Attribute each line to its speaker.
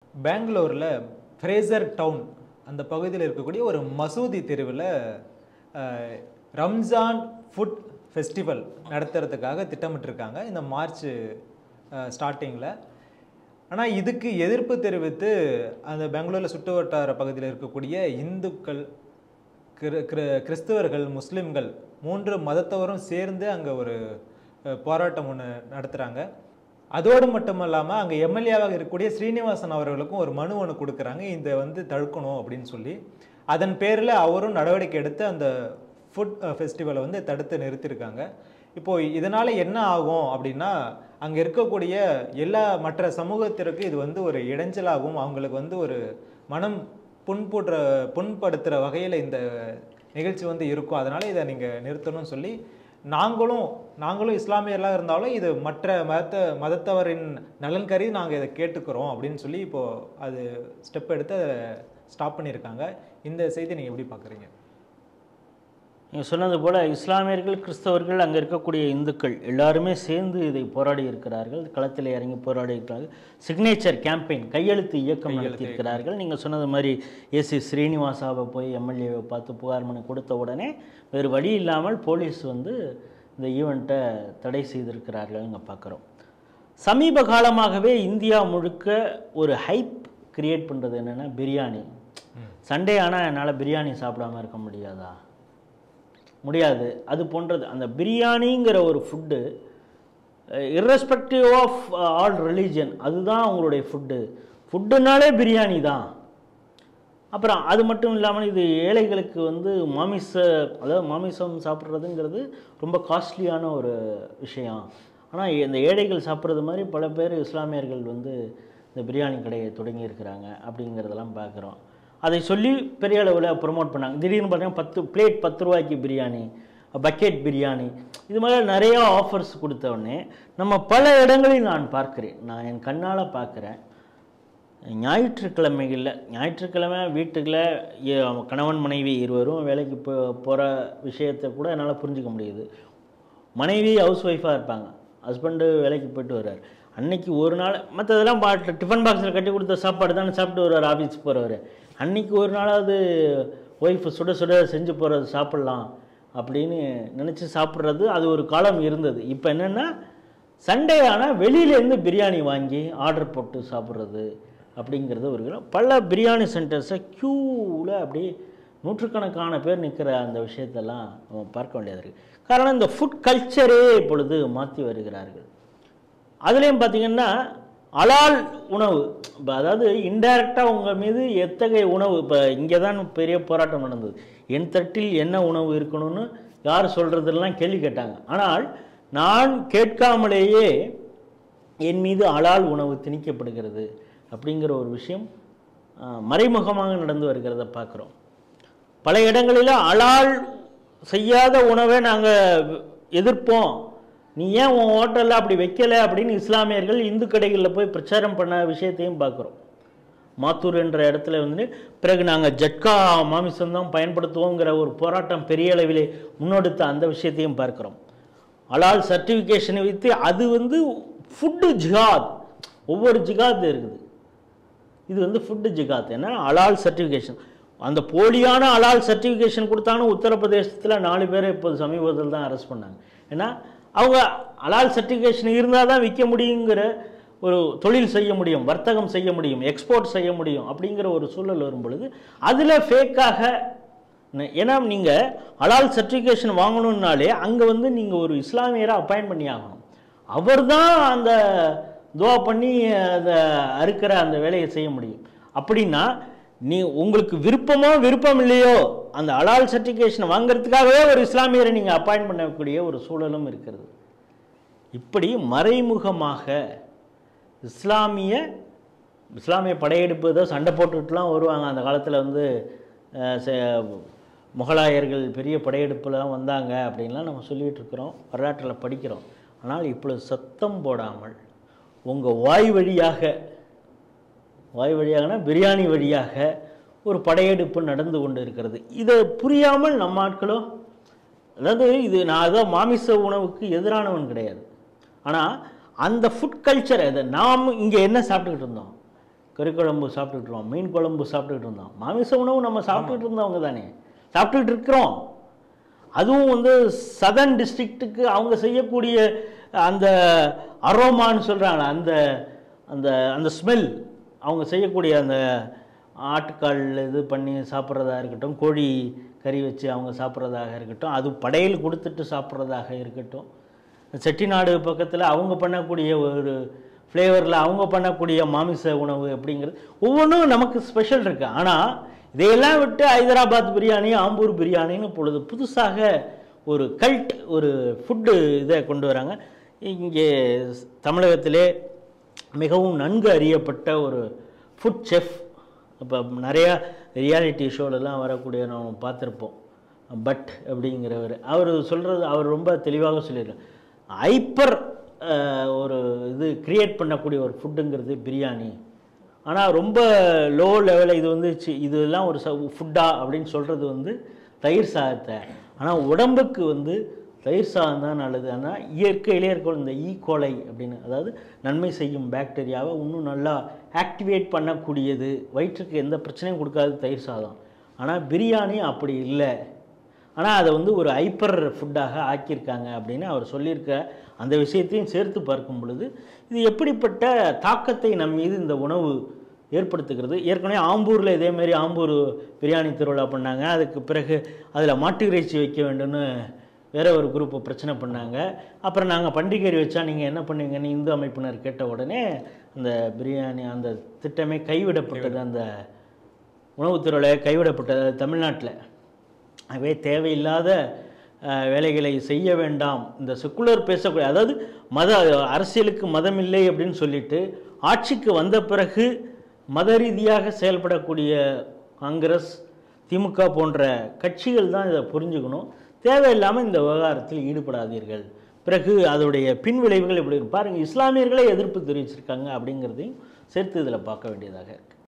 Speaker 1: பெங்களூரில் Fraser down அந்த பகுதியில் இருக்கக்கூடிய ஒரு மசூதி தெருவில் ரம்ஜான் ஃபுட் ஃபெஸ்டிவல் நடத்துறதுக்காக திட்டமிட்டிருக்காங்க இந்த மார்ச் ஸ்டார்டிங்கில். ஆனால் இதுக்கு எதிர்ப்பு தெரிவித்து அந்த பெங்களூரில் சுற்று வட்டார பகுதியில் இருக்கக்கூடிய இந்துக்கள், கிறிஸ்தவர்கள், முஸ்லீம்கள் 3 மதத்தவரும் சேர்ந்து அங்கே ஒரு போராட்டம் ஒன்று நடத்துகிறாங்க. அதோடு மட்டும் இல்லாமல் அங்கே எம்எல்ஏவாக இருக்கக்கூடிய ஸ்ரீனிவாசன் அவர்களுக்கும் ஒரு மனு ஒன்று கொடுக்குறாங்க, இந்த தடுக்கணும் அப்படின்னு சொல்லி. அதன் பேரில் அவரும் நடவடிக்கை எடுத்து அந்த ஃபுட் ஃபெஸ்டிவலை தடுத்து நிறுத்தியிருக்காங்க. இப்போது இதனால் என்ன ஆகும் அப்படின்னா, அங்கே இருக்கக்கூடிய எல்லா மற்ற சமூகத்திற்கு இது ஒரு இடைஞ்சலாகவும் அவங்களுக்கு ஒரு மனம் புண்படுத்துகிற வகையில் இந்த நிகழ்ச்சி இருக்கும். அதனால் இதை நீங்கள் நிறுத்தணும்னு சொல்லி நாங்களும் இஸ்லாமியர்களாக இருந்தாலும் இது மற்ற மதத்தவரின் நலன் கருதி நாங்கள் இதை கேட்டுக்கிறோம் அப்படின்னு சொல்லி இப்போது அது ஸ்டெப் எடுத்து அதை ஸ்டாப் பண்ணியிருக்காங்க. இந்த செய்தி நீங்கள் எப்படி பார்க்குறீங்க?
Speaker 2: நீங்கள் சொன்னது போல் இஸ்லாமியர்கள், கிறிஸ்தவர்கள், அங்கே இருக்கக்கூடிய இந்துக்கள் எல்லாருமே சேர்ந்து இதை போராடி இருக்கிறார்கள், களத்தில் இறங்கி போராடி இருக்கிறார்கள். சிக்னேச்சர் கேம்பெயின், கையெழுத்து இயக்கம் நடத்தியிருக்கிறார்கள். நீங்கள் சொன்னது மாதிரி ஏசி ஸ்ரீனிவாசாவை போய் எம்எல்ஏவை பார்த்து புகார் மனு கொடுத்த உடனே வேறு வழி இல்லாமல் போலீஸ் இந்த ஈவெண்ட்டை தடை செய்திருக்கிறார்கள். இங்கே பார்க்குறோம். சமீப காலமாகவே இந்தியா முழுக்க ஒரு ஹைப் கிரியேட் பண்ணுறது என்னென்னா பிரியாணி. சண்டே ஆனால் என்னால் பிரியாணி சாப்பிடாமல் இருக்க முடியாது. அது போன்றது அந்த பிரியாணிங்கிற ஒரு food, irrespective of all religion, அதுதான் அவங்களுடைய ஃபுட்டுனாலே பிரியாணி தான். அப்புறம் அது மட்டும் இல்லாமல் இது ஏழைகளுக்கு மாமிசம் சாப்பிட்றதுங்கிறது ரொம்ப காஸ்ட்லியான ஒரு விஷயம். ஆனால் இந்த ஏழைகள் சாப்பிட்றது மாதிரி பல பேர் இஸ்லாமியர்கள் இந்த பிரியாணி கடையை தொடங்கியிருக்கிறாங்க அப்படிங்கிறதெல்லாம் பார்க்குறோம். அதை சொல்லி பெரிய அளவில் ப்ரொமோட் பண்ணாங்க. திடீர்னு பார்த்தீங்கன்னா 10 பிளேட் 10 ரூபாய்க்கு பிரியாணி, பக்கெட் பிரியாணி, இது மாதிரி நிறையா ஆஃபர்ஸ் கொடுத்தவுடனே நம்ம பல இடங்களில் நான் என் கண்ணால் பார்க்குறேன். ஞாயிற்றுக்கிழமை வீட்டுக்குள்ள கணவன் மனைவி இருவரும் வேலைக்கு போகிற விஷயத்தை கூட என்னால் புரிஞ்சிக்க முடியுது. மனைவி ஹவுஸ் ஒய்ஃபாக இருப்பாங்க, ஹஸ்பண்டு வேலைக்கு போய்ட்டு வர்றார். அன்னைக்கு ஒரு நாள் மற்றதெல்லாம் டிஃபன் பாக்ஸில் கட்டி கொடுத்த சாப்பாடு தானே சாப்பிட்டு வருவார் ஆஃபீஸ் போகிறவர். அன்றைக்கி ஒரு நாளாவது ஒய்ஃபு சுட செஞ்சு போகிறது சாப்பிட்லாம் அப்படின்னு நினச்சி சாப்பிட்றது, அது ஒரு காலம் இருந்தது. இப்போ என்னென்னா சண்டே ஆனால் வெளியிலேருந்து பிரியாணி வாங்கி ஆர்டர் போட்டு சாப்பிட்றது அப்படிங்கிறது ஒரு பல பிரியாணி சென்டர்ஸை க்யூவில் அப்படியே நூற்றுக்கணக்கான பேர் நிற்கிற அந்த விஷயத்தெல்லாம் நம்ம பார்க்க வேண்டியது இருக்குது. காரணம் இந்த ஃபுட் கல்ச்சரே இப்பொழுது மாற்றி வருகிறார்கள். அதுலேயும் பார்த்திங்கன்னா அலால் உணவு, இப்போ அதாவது இன்டைரக்டாக உங்கள் மீது எத்தகைய உணவு, இப்போ இங்கே தான் பெரிய போராட்டம் நடந்தது. என் தட்டில் என்ன உணவு இருக்கணும்னு யார் சொல்கிறதெல்லாம் கேள்வி கேட்டாங்க. ஆனால் நான் கேட்காமலேயே என் மீது அலால் உணவு திணிக்கப்படுகிறது அப்படிங்கிற ஒரு விஷயம் மறைமுகமாக நடந்து வருகிறத பார்க்குறோம். பல இடங்களில் அலால் செய்யாத உணவை நாங்கள் எதிர்ப்போம், நீ ஏன் உன் ஹோட்டலில் அப்படி வைக்கலை அப்படின்னு இஸ்லாமியர்கள் இந்து கடைகளில் போய் பிரச்சாரம் பண்ண விஷயத்தையும் பார்க்குறோம். மாத்தூர் என்ற இடத்துல பிறகு நாங்கள் ஜட்கா மாமிசம்தான் பயன்படுத்துவோங்கிற ஒரு போராட்டம் பெரிய அளவிலே முன்னெடுத்த அந்த விஷயத்தையும் பார்க்குறோம். அலால் சர்டிஃபிகேஷனை வைத்து அது ஃபுட்டு ஜிகாத், ஒவ்வொரு ஜிகாத் இருக்குது. இது ஃபுட்டு ஜிகாத். ஏன்னா அலால் சர்டிஃபிகேஷன், அந்த போலியான அலால் சர்டிஃபிகேஷன் கொடுத்தாங்கன்னு உத்தரப்பிரதேசத்தில் 4 பேரை இப்போது சமீபத்தில் தான் அரெஸ்ட் பண்ணாங்க. ஏன்னா அவங்க அலால் சர்டிஃபிகேஷன் இருந்தால் தான் விற்க முடியுங்கிற ஒரு தொழில் செய்ய முடியும், வர்த்தகம் செய்ய முடியும், எக்ஸ்போர்ட் செய்ய முடியும் அப்படிங்கிற ஒரு சூழல் வரும் பொழுது அதில் ஃபேக்காக, ஏன்னா நீங்கள் அலால் சர்டிஃபிகேஷன் வாங்கணுன்னாலே அங்கே நீங்கள் ஒரு இஸ்லாமியரை அப்பாயிண்ட் பண்ணி ஆகணும். அவர் தான் அந்த துவா பண்ணி அதை அறுக்கிற அந்த வேலையை செய்ய முடியும். அப்படின்னா உங்களுக்கு விருப்பம் இல்லையோ அந்த அலால் சர்டிஃபிகேஷன் வாங்கிறதுக்காகவே ஒரு இஸ்லாமியரை நீங்கள் அப்பாயிண்ட் பண்ணக்கூடிய ஒரு சூழலும் இருக்கிறது. இப்படி மறைமுகமாக இஸ்லாமிய படையெடுப்பு ஏதோ சண்டை போட்டுட்டுலாம் வருவாங்க. அந்த காலத்தில் முகலாயர்கள் பெரிய படையெடுப்புலாம் வந்தாங்க அப்படின்லாம் நம்ம சொல்லிகிட்டு இருக்கிறோம், வரலாற்றில் படிக்கிறோம். ஆனால் இப்பொழுது சத்தம் போடாமல் உங்கள் வாய் வழியாகனா பிரியாணி வழியாக ஒரு படையெடுப்பு நடந்து கொண்டு இருக்கிறது. இதை புரியாமல் நம்ம ஆட்களோ, அதாவது நான் ஏதோ மாமிச உணவுக்கு எதிரானவன் கிடையாது, ஆனால் அந்த ஃபுட் கல்ச்சர், அதை நாம் இங்கே என்ன சாப்பிட்டுக்கிட்டு இருந்தோம், கறிக்குழம்பு சாப்பிட்டுட்டு இருந்தோம், மீன் குழம்பு சாப்பிட்டுட்டு இருந்தோம். மாமிச உணவு நம்ம சாப்பிட்டுட்டு இருந்தவங்க தானே, சாப்பிட்டுட்டு இருக்கிறோம். அதுவும் வந்து சதர்ன் டிஸ்ட்ரிக்ட்டுக்கு அவங்க செய்யக்கூடிய அந்த அரோமான்னு சொல்கிறாங்க, அந்த அந்த அந்த ஸ்மெல், அவங்க செய்யக்கூடிய அந்த ஆட்டுக்கால் இது பண்ணி சாப்பிட்றதா இருக்கட்டும், கோழி கறி வச்சு அவங்க சாப்பிட்றதாக இருக்கட்டும், அது படையல் கொடுத்துட்டு சாப்பிட்றதாக இருக்கட்டும், செட்டிநாடு பக்கத்தில் அவங்க பண்ணக்கூடிய ஒரு ஃப்ளேவரில் அவங்க பண்ணக்கூடிய மாமிச உணவு அப்படிங்கிறது ஒவ்வொன்றும் நமக்கு ஸ்பெஷல் இருக்குது. ஆனால் இதையெல்லாம் விட்டு ஹைதராபாத் பிரியாணி, ஆம்பூர் பிரியாணின்னு பொழுது புதுசாக ஒரு கல்ட் ஒரு ஃபுட்டு இதை கொண்டு வராங்க. இங்கே தமிழகத்திலே மிகவும் நன்கு அறியப்பட்ட ஒரு ஃபுட் செஃப், இப்போ நிறையா ரியாலிட்டி ஷோலெலாம் வரக்கூடிய நம்ம பார்த்துருப்போம், பட் அப்படிங்கிறவர், அவர் சொல்கிறது, அவர் ரொம்ப தெளிவாக சொல்லிடுறார். ஹைப்பர் ஒரு இது க்ரியேட் பண்ணக்கூடிய ஒரு ஃபுட்டுங்கிறது பிரியாணி. ஆனால் ரொம்ப லோ லெவலில் இது வந்து இதெல்லாம் ஒரு ஃபுட்டா அப்படின்னு சொல்கிறது வந்து தயிர் சாதத்தை. ஆனால் உடம்புக்கு வந்து தயிர் சாதம் தான் நல்லது. ஆனால் இயற்கையிலே இருக்கிற இந்த ஈகோலை அப்படின்னு, அதாவது நன்மை செய்யும் பாக்டீரியாவை இன்னும் நல்லா ஆக்டிவேட் பண்ணக்கூடியது, வயிற்றுக்கு எந்த பிரச்சனையும் கொடுக்காது தயிர் சாதம். ஆனால் பிரியாணி அப்படி இல்லை. ஆனால் அதை வந்து ஒரு ஹைப்பர் ஃபுட்டாக ஆக்கியிருக்காங்க அப்படின்னு அவர் சொல்லியிருக்க அந்த விஷயத்தையும் சேர்த்து பார்க்கும் பொழுது இது எப்படிப்பட்ட தாக்கத்தை நம் மீது இந்த உணவு ஏற்படுத்துகிறது. ஏற்கனவே ஆம்பூரில் இதேமாரி ஆம்பூர் பிரியாணி திருவிழா பண்ணாங்க. அதுக்கு பிறகு அதில் மாட்டு இறைச்சி வைக்க வேண்டும்னு வேறு ஒரு குரூப்பை பிரச்சனை பண்ணாங்க. அப்புறம் நாங்கள் பண்டிகை வச்சா நீங்கள் என்ன பண்ணுவீங்கன்னு இந்து அமைப்பினர் கேட்ட உடனே அந்த பிரியாணி அந்த திட்டமே கைவிடப்பட்டது. அந்த உணவு திருவிழா கைவிடப்பட்டது தமிழ்நாட்டில். அவே தேவையில்லாத வேலைகளை செய்ய வேண்டாம், இந்த செக்குலர் பேசக்கூடிய, அதாவது அரசியலுக்கு மதம் இல்லை அப்படின்னு சொல்லிட்டு ஆட்சிக்கு வந்த பிறகு மத ரீதியாக செயல்படக்கூடிய காங்கிரஸ், திமுக போன்ற கட்சிகள் தான் இதை புரிஞ்சுக்கணும். தேவையில்லாமல் இந்த விவகாரத்தில் ஈடுபடாதீர்கள். பிறகு அதோடைய பின்விளைவுகள் எப்படி பாருங்கள், இஸ்லாமியர்களே எதிர்ப்பு தெரிவிச்சிருக்காங்க அப்படிங்கிறதையும் சேர்த்து இதில் பார்க்க வேண்டியதாக இருக்குது.